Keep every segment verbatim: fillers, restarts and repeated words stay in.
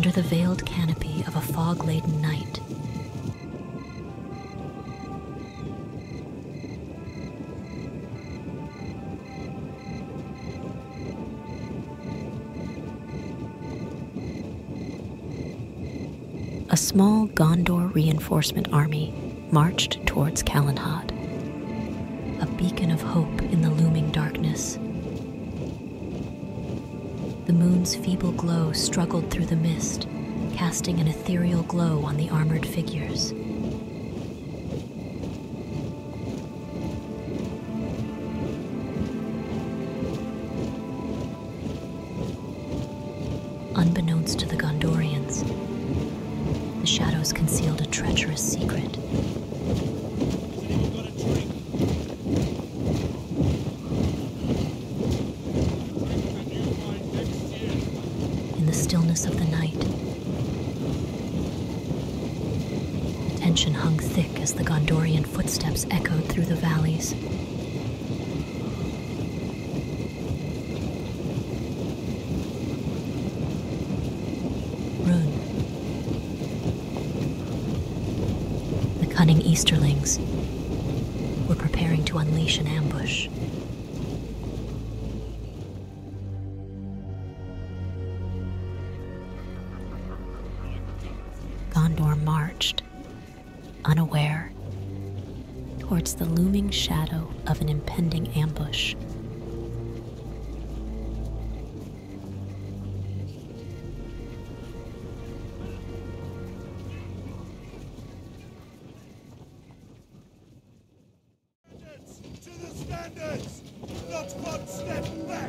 under the veiled canopy of a fog-laden night. A small Gondor reinforcement army marched towards Calenhad, a beacon of hope in the looming darkness. The moon's feeble glow struggled through the mist, casting an ethereal glow on the armored figures. Unbeknownst to the Gondorians, the shadows concealed a treacherous secret. In the stillness of the night, the tension hung thick as the Gondorian footsteps echoed through the valleys. Rhun, the cunning Easterlings, were preparing to unleash an ambush. Gondor marched, unaware, towards the looming shadow of an impending ambush. To the standards! Not one step back!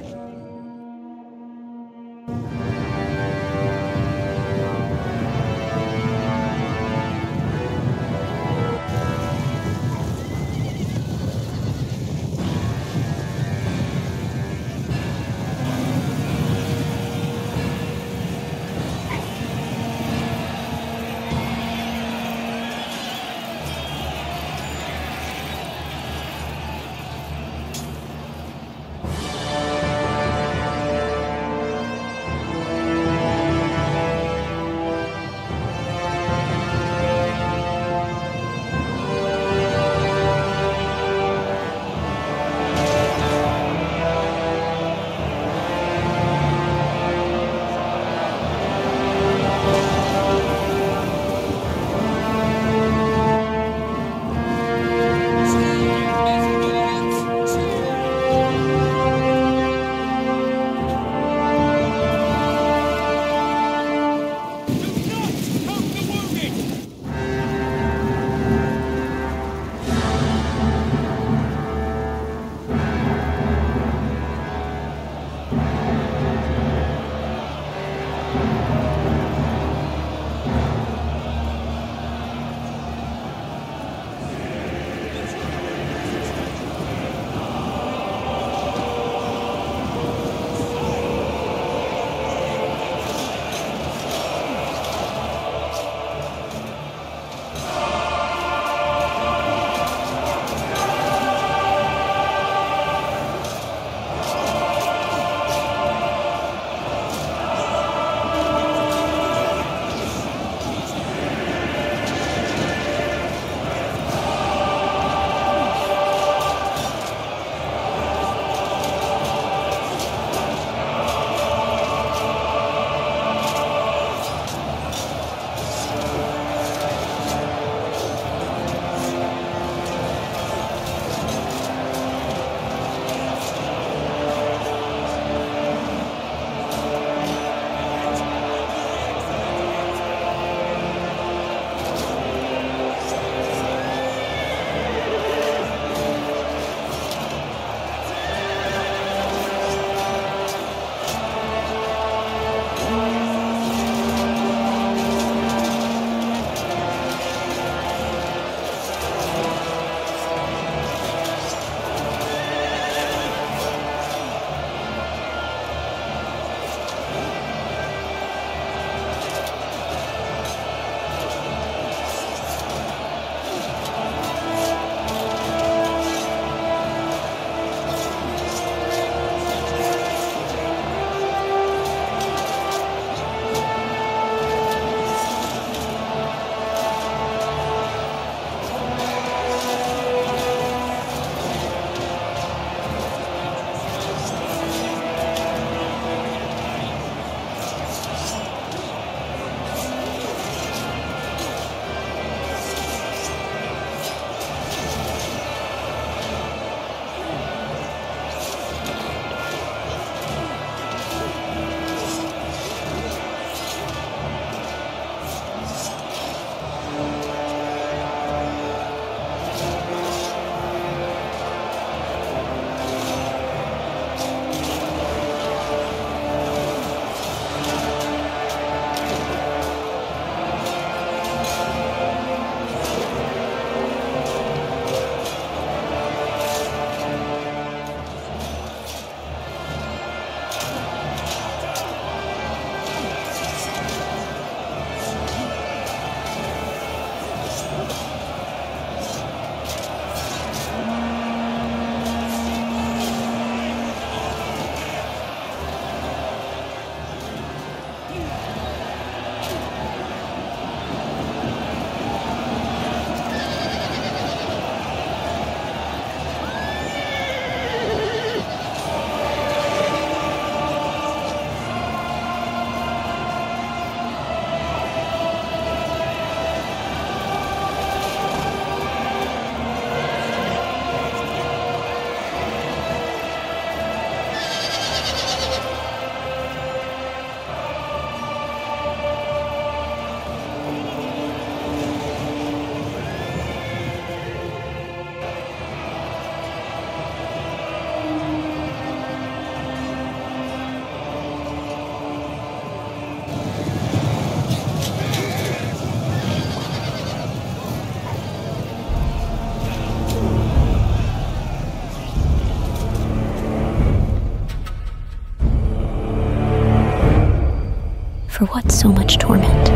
For what so much torment?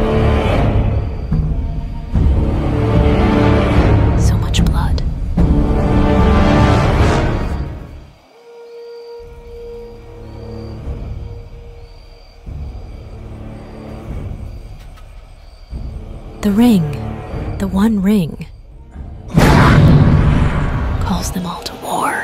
So much blood. The ring, the one ring, calls them all to war.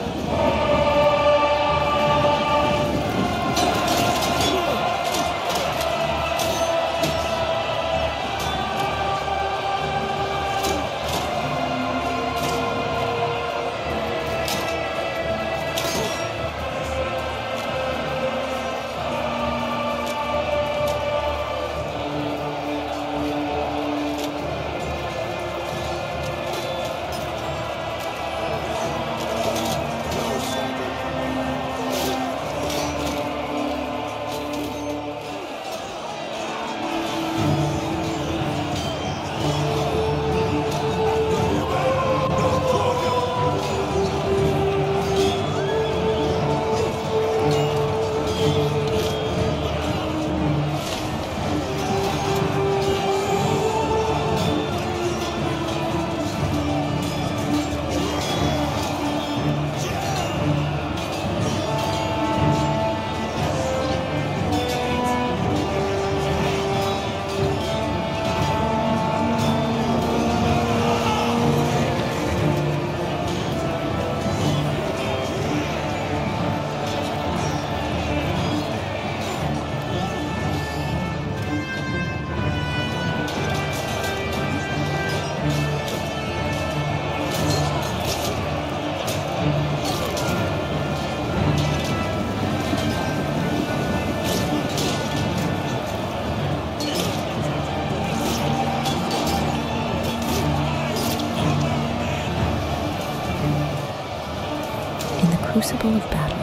Crucible of battle.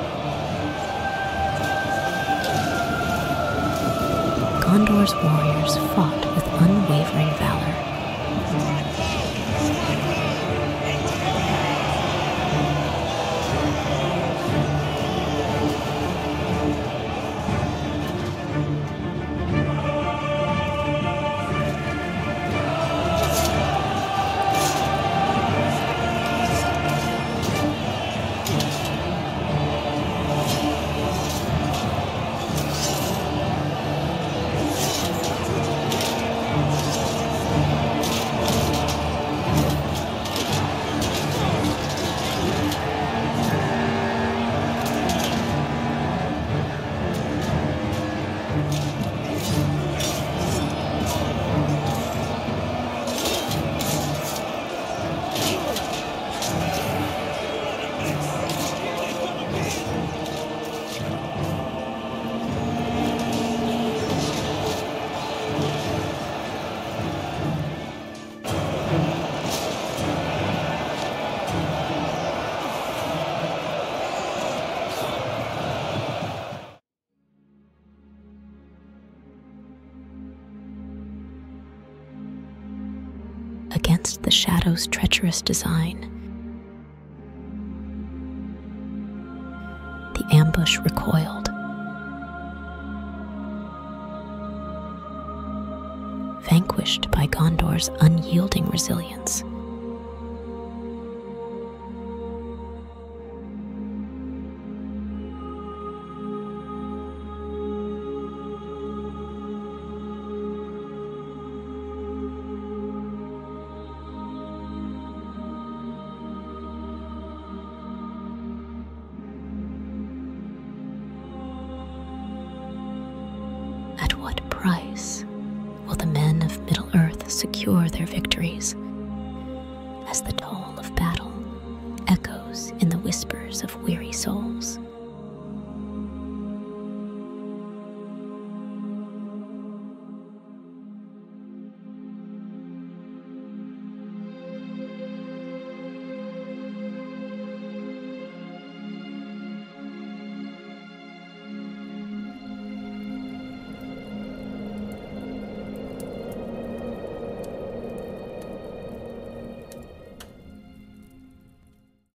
Gondor's warriors fought with unwavering valor. Against the shadow's treacherous design, the ambush recoiled. Vanquished by Gondor's unyielding resilience. At what price will the men of Middle-earth secure their victories, as the toll of battle echoes in the whispers of weary souls?